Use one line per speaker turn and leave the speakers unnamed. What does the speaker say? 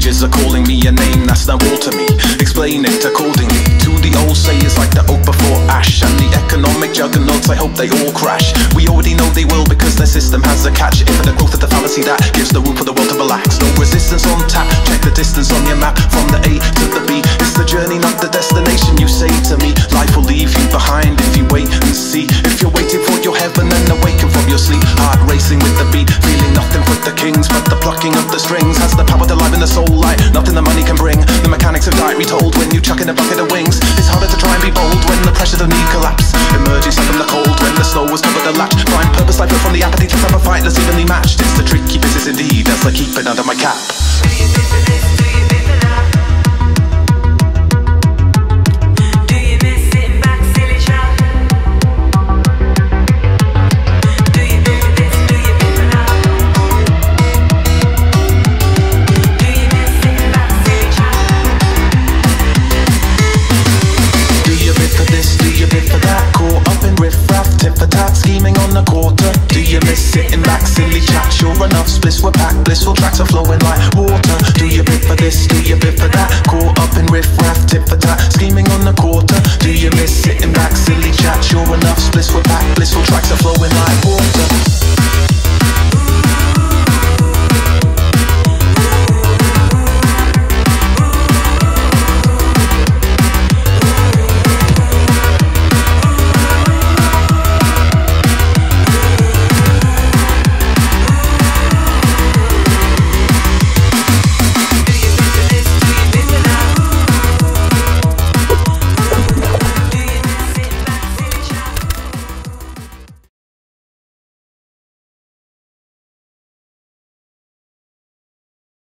ages are calling me a name that's no all to me. Explain it accordingly to the old sayers like the oak before ash. And the economic juggernauts, I hope they all crash. We already know they will because their system has a catch. Infinite growth of the fallacy that gives the room for the world to relax. No resistance on tap, check the distance on your map. From the A to the B, it's the journey not the destination. You say to me, life will leave you behind if you wait and see. If you're waiting for your heaven and awaken from your sleep, heart racing with the beat, feeling nothing but the kings. But the plucking of the strings has the power to liven the soul like nothing the money can bring. The mechanics of diet retold when you chuck in a bucket of wings. It's harder to try and be bold when the pressure of need collapse. Emerging from the cold when the snow was covered the latch. Find purpose life from the apathy to have a fight that's evenly matched. It's the tricky business indeed, as I keep it under my cap. Scheming on the quarter, do you miss sitting back, silly chat? Sure enough, spliffs were packed, blissful tracks are flowing like water. Do you bid for this, do you bid for that? Caught up in riff-raff, tit for tat, scheming on the quarter. Do you miss sitting back, silly chat? Sure enough, spliffs were packed, blissful tracks